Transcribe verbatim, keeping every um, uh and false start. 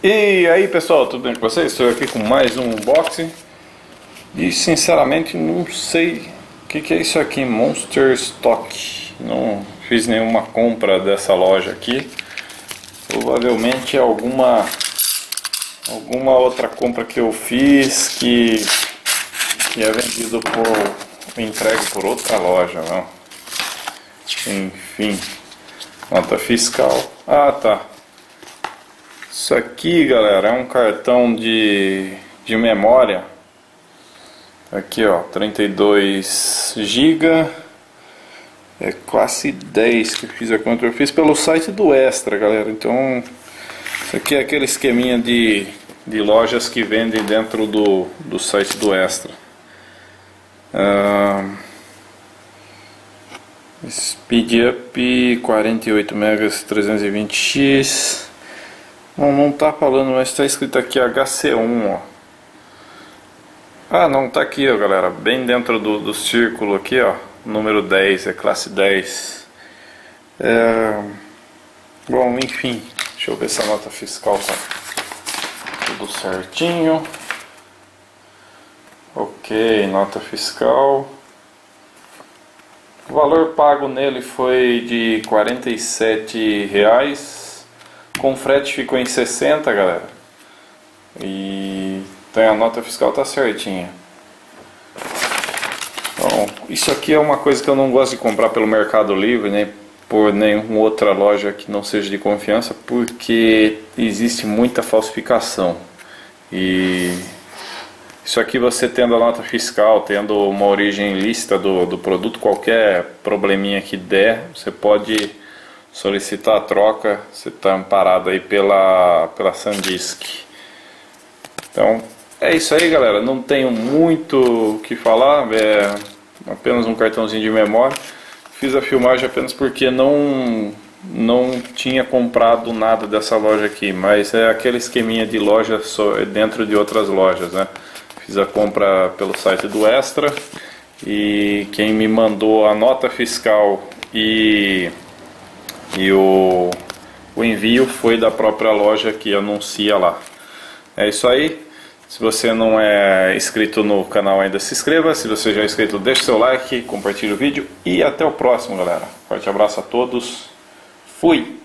E aí pessoal, tudo bem com vocês? Estou aqui com mais um unboxing e sinceramente não sei o que, que é isso aqui, Monster Stock. Não fiz nenhuma compra dessa loja aqui. Provavelmente é alguma alguma outra compra que eu fiz que, que é vendido por entregue por outra loja, não? Enfim, nota fiscal. Ah, tá. Isso aqui, galera, é um cartão de, de memória. Aqui, ó, trinta e dois gigas. É classe dez que eu fiz a conta. Eu fiz pelo site do Extra, galera. Então, isso aqui é aquele esqueminha de, de lojas que vendem dentro do, do site do Extra. Ah, Speedup quarenta e oito megas trezentos e vinte x. Não, não tá falando, mas está escrito aqui H C um, ó. Ah, não, tá aqui, ó, galera, bem dentro do, do círculo aqui, ó, número dez, é classe dez. É... Bom, enfim, deixa eu ver se a nota fiscal tá tudo certinho. Ok, nota fiscal. O valor pago nele foi de quarenta e sete reais. Com frete ficou em sessenta, galera. E então a nota fiscal tá certinha. Bom, isso aqui é uma coisa que eu não gosto de comprar pelo Mercado Livre, nem por nenhuma outra loja que não seja de confiança, porque existe muita falsificação. E isso aqui, você tendo a nota fiscal, tendo uma origem lícita do, do produto, qualquer probleminha que der, você pode solicitar a troca. Você está amparado aí pela, pela SanDisk. Então é isso aí, galera, não tenho muito o que falar, é apenas um cartãozinho de memória. Fiz a filmagem apenas porque não, não tinha comprado nada dessa loja aqui, mas é aquele esqueminha de loja dentro de outras lojas, né? Fiz a compra pelo site do Extra e quem me mandou a nota fiscal e E o, o envio foi da própria loja que anuncia lá. É isso aí. Se você não é inscrito no canal ainda, se inscreva. Se você já é inscrito, deixe seu like, compartilhe o vídeo. E até o próximo, galera. Forte abraço a todos. Fui!